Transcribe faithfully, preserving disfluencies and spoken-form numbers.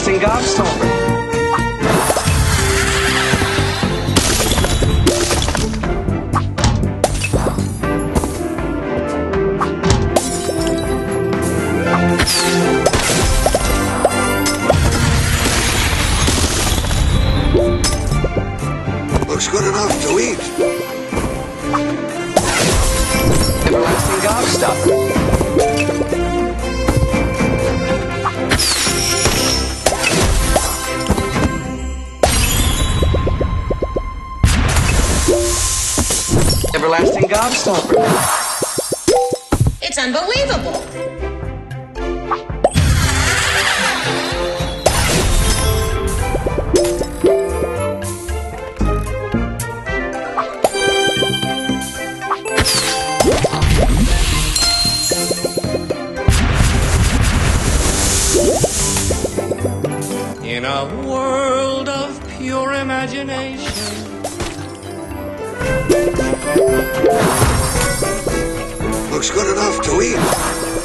Everlasting Gobstopper. Looks good enough to eat. Everlasting Gobstopper. Everlasting Gobstopper. It's unbelievable. In a world of pure imagination, Looks good enough to eat.